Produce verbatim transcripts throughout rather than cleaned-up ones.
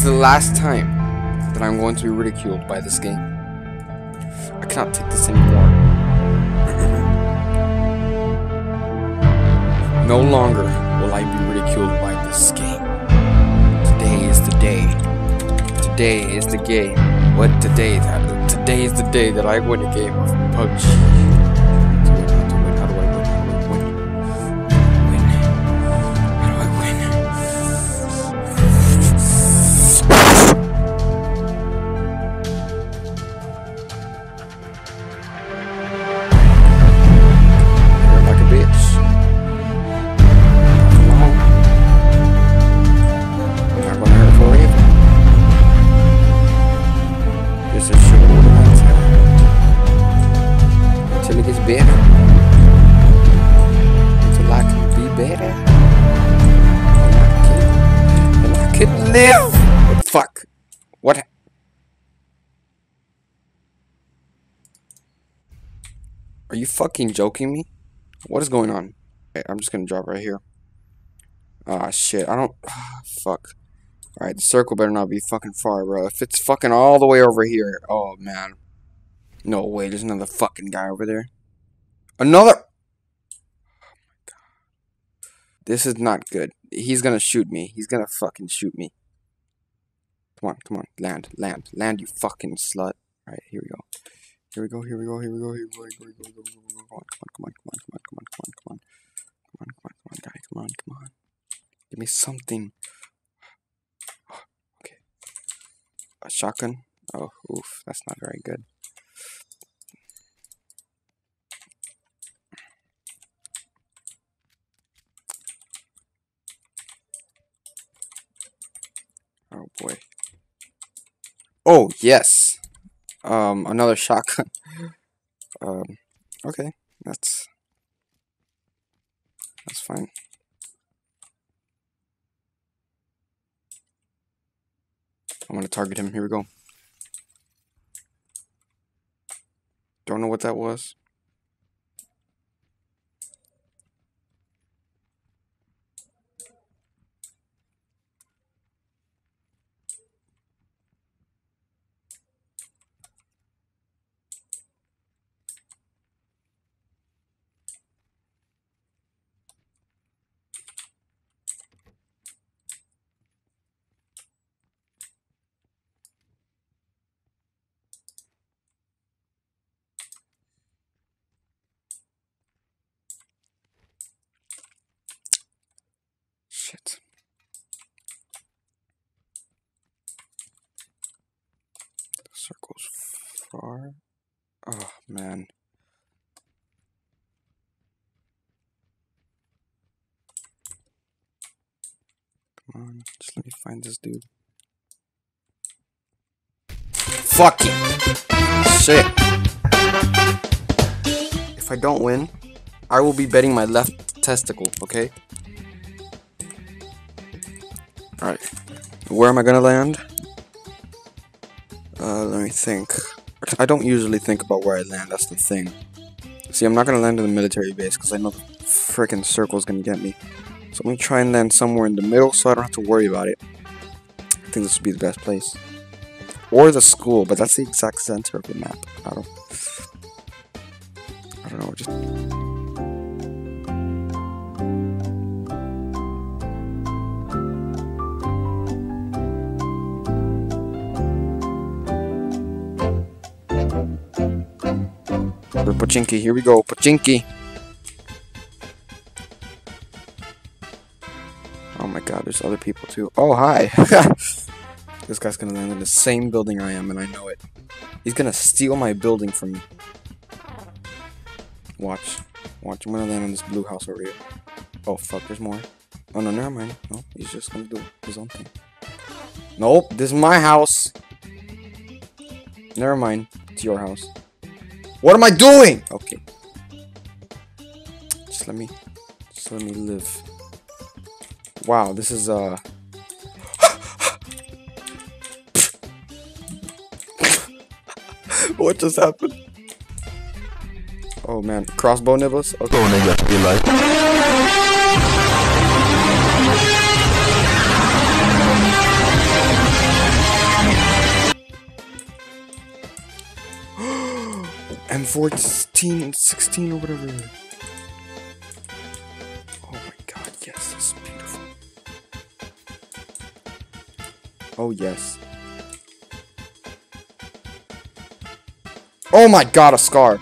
the last time that I'm going to be ridiculed by this game. I cannot take this anymore. No longer will I be ridiculed by this game. Today is the day. Today is the game. What today? That today is the day that I win a game of P U B G. How do I win? How do I win? Win. How do I win? You're like a bitch. Until it gets better. Until I can be better. And I can, and I can live. What the fuck? What? Are you fucking joking me? What is going on? Okay, I'm just gonna drop right here. Ah, shit. I don't. Fuck. Alright, the circle better not be fucking far, bro. If it's fucking all the way over here, oh man. No way, there's another fucking guy over there. Another! Oh my god. This is not good. He's gonna shoot me. He's gonna fucking shoot me. Come on, come on. Land, land, land, you fucking slut. Alright, here we go. Here we go, here we go, here we go, here we go, here we go, here we go, here we go. Come on, come on, come on, come on, come on, come on, come on. Come on, come on, come on, guy, come on, come on. Give me something. A shotgun? Oh, oof, that's not very good. Oh boy. Oh, yes. Um, another shotgun. um, okay, that's that's fine. I'm gonna target him. Here we go. Don't know what that was. Shit. The circle's far. Oh, man. Come on, just let me find this dude. Fucking shit. If I don't win, I will be betting my left testicle, okay? Alright, where am I gonna land? Uh, let me think. I don't usually think about where I land, that's the thing. See, I'm not gonna land in the military base because I know the frickin' circle's gonna get me. So let me try and land somewhere in the middle so I don't have to worry about it. I think this would be the best place. Or the school, but that's the exact center of the map. I don't... I don't know, just... Pochinki, here we go, Pochinki. Oh my god, there's other people too. Oh, hi. This guy's gonna land in the same building I am, and I know it. He's gonna steal my building from me. Watch. Watch, I'm gonna land on this blue house over here. Oh, fuck, there's more. Oh, no, never mind. No, he's just gonna do his own thing. Nope, this is my house. Never mind, it's your house. What am I doing? Okay. Just let me, just let me live. Wow, this is, uh... What just happened? Oh man, crossbow nibbles? Okay. Oh, nigga, be like. M fourteen, sixteen, or whatever. Oh my god, yes, this is beautiful. Oh yes. Oh my god, a scar.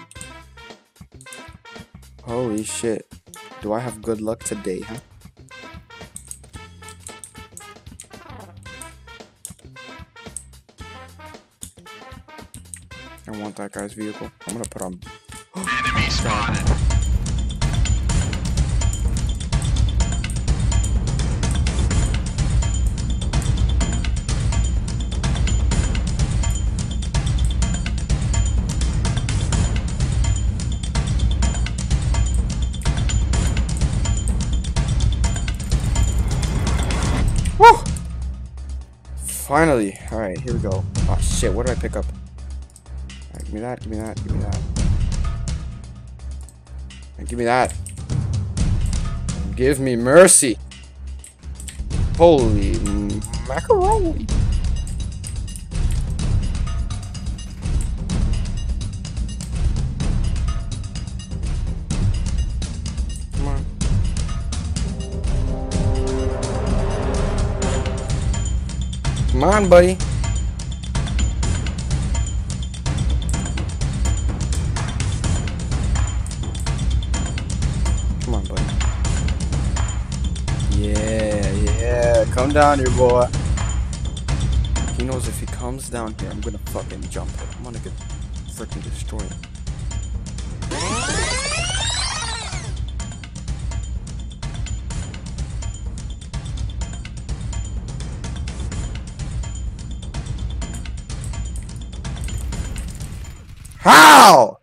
Holy shit. Do I have good luck today, huh? I want that guy's vehicle. I'm gonna put on. Enemy spotted. Woo! Finally. Alright, here we go. Oh shit, what did I pick up? Alright, give me that, give me that, give me that. And give me that. Give me mercy. Holy macaroni. Come on. Come on, buddy. Come on, buddy. Yeah, yeah. Come down here, boy. He knows if he comes down here, I'm gonna fucking jump him. I'm gonna get freaking destroyed. How?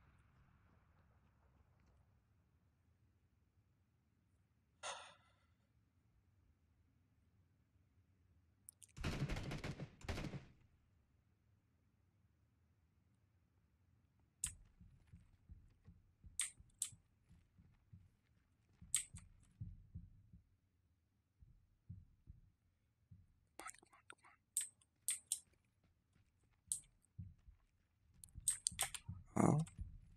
Oh.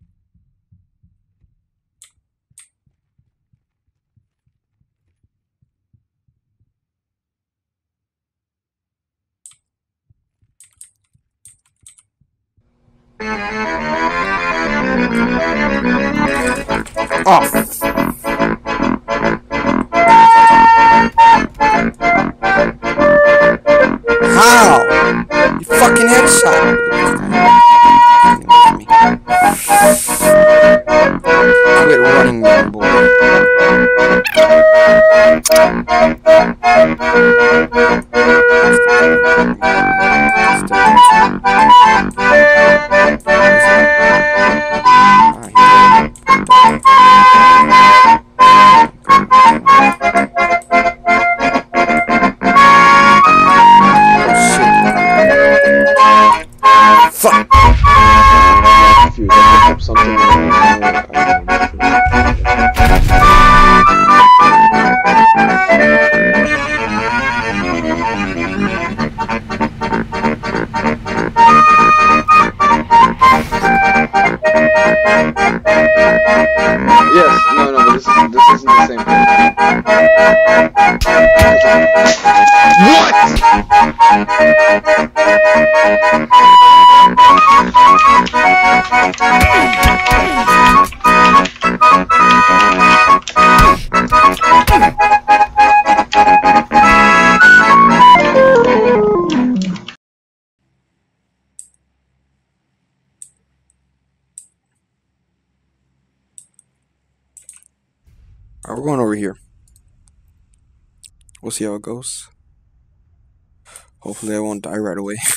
Oh. How? You fucking headshot. Quit running, young boy. Fuck! If you pick up something uh, yes, no, no, but this is this isn't the same thing. Alright, we're going over here. We'll see how it goes. Hopefully I won't die right away.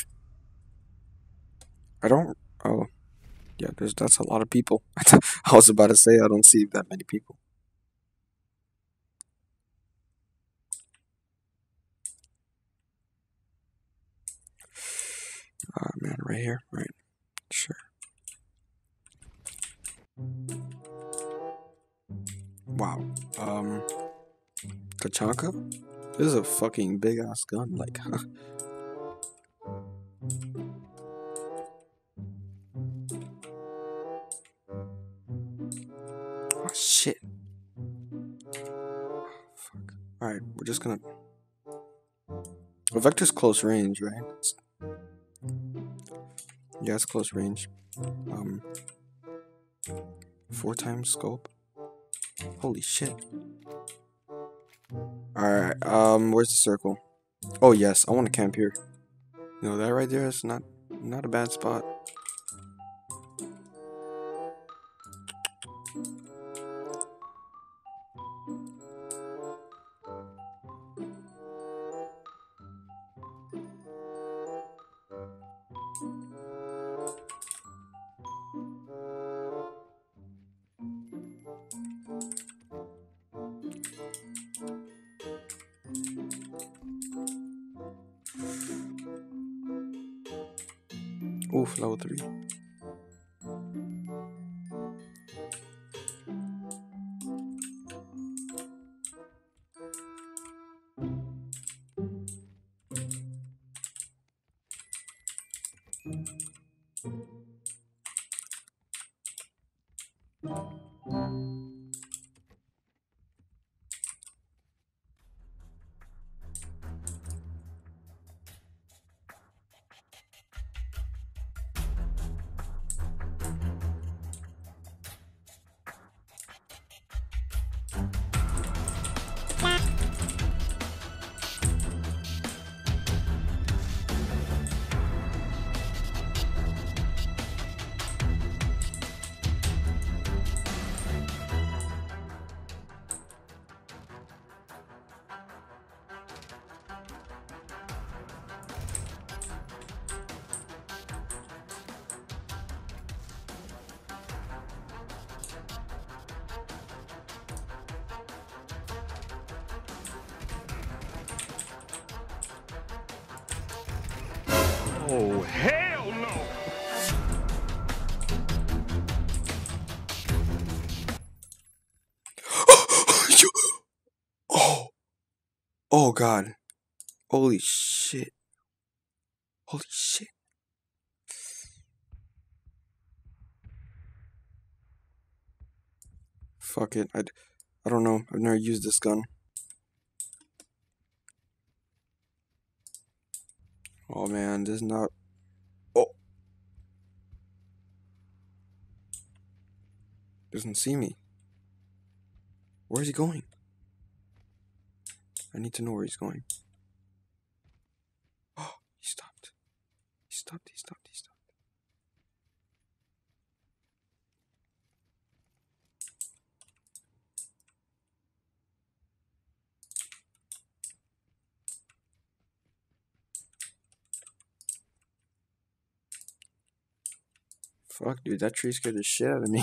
I don't... Oh. Yeah, there's that's a lot of people. I was about to say I don't see that many people. Ah, man, right here? Right. Sure. Wow. Um... Tachanka? This is a fucking big ass gun, like, huh? Oh shit. Fuck. Alright, we're just gonna. Well, Vector's close range, right? It's... Yeah, it's close range. Um, four times scope. Holy shit. Alright, um, where's the circle? Oh yes, I want to camp here. You know, that right there is not, not a bad spot. Oof, level three. Oh, hell no! Oh, oh god. Holy shit. Holy shit. Fuck it. I, I don't know. I've never used this gun. Oh man, this is not. Oh. Doesn't see me. Where is he going? I need to know where he's going. Oh, he stopped. He stopped, he stopped, he stopped. Fuck, dude, that tree scared the shit out of me.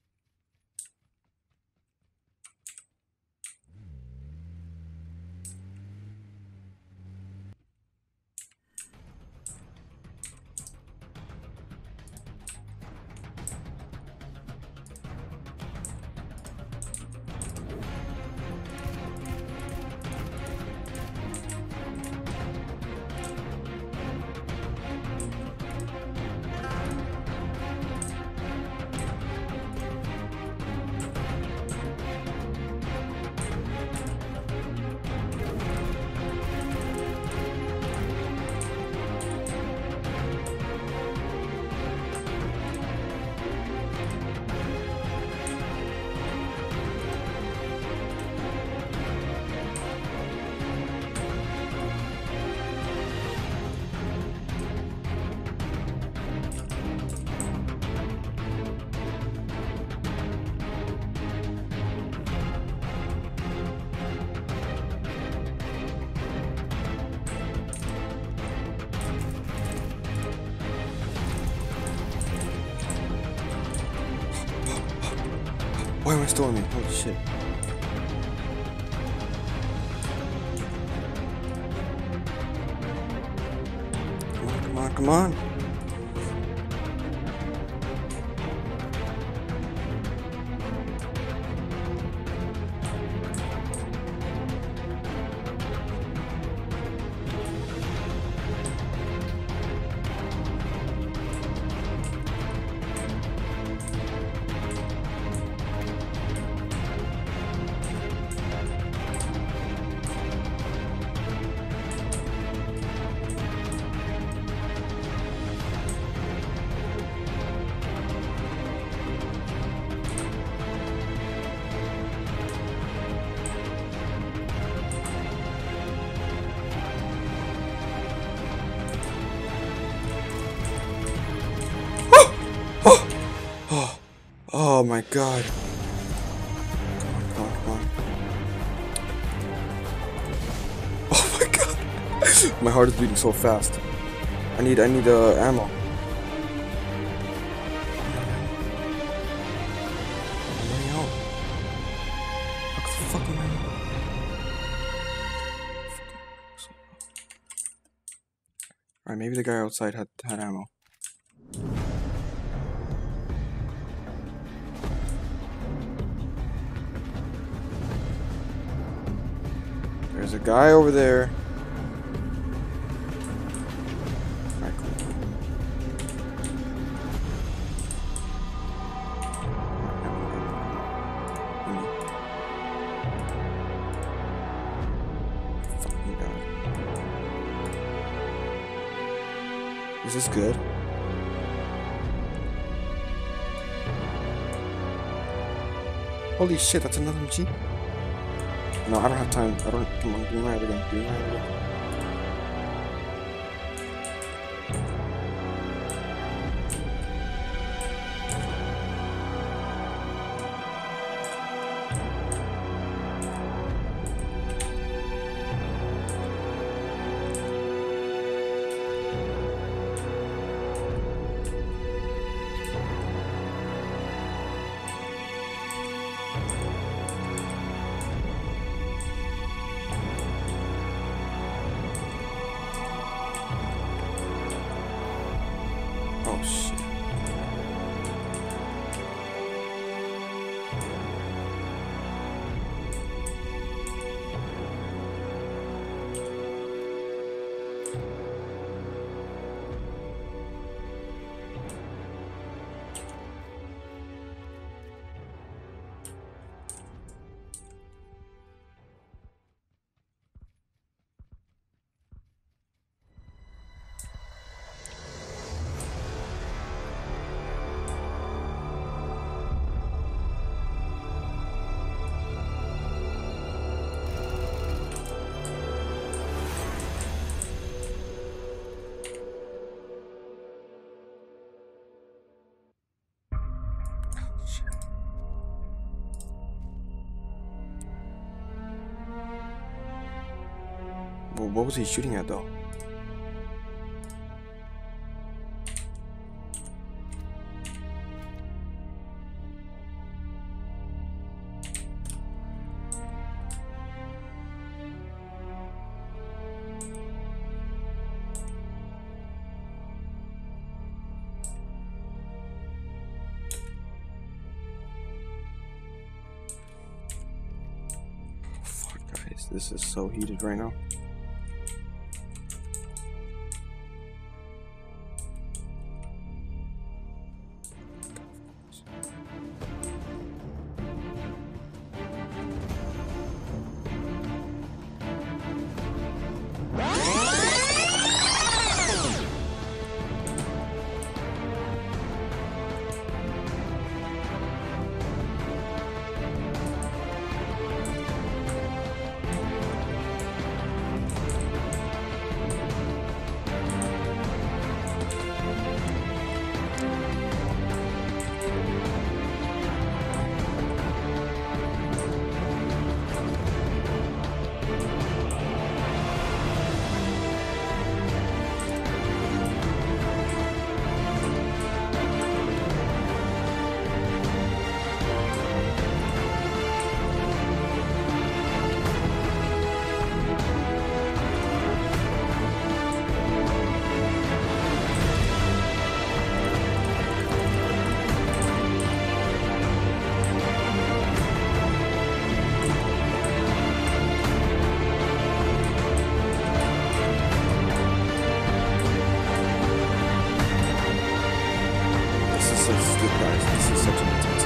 Why am I still on me? Holy shit. Come on, come on, come on. Oh my god. Come on, come on, come on. Oh my god. My heart is beating so fast. I need, I need, uh, ammo. Alright, maybe the guy outside had, had ammo. There's a guy over there. Alright, cool. Fucking god. Is this good? Holy shit, that's another M G? No, I don't have time. I don't. Come on, give me my other gun. Give me my other gun. Oh shit. Well, what was he shooting at though? Fuck, guys, this is so heated right now. This is so stupid, guys. This is such an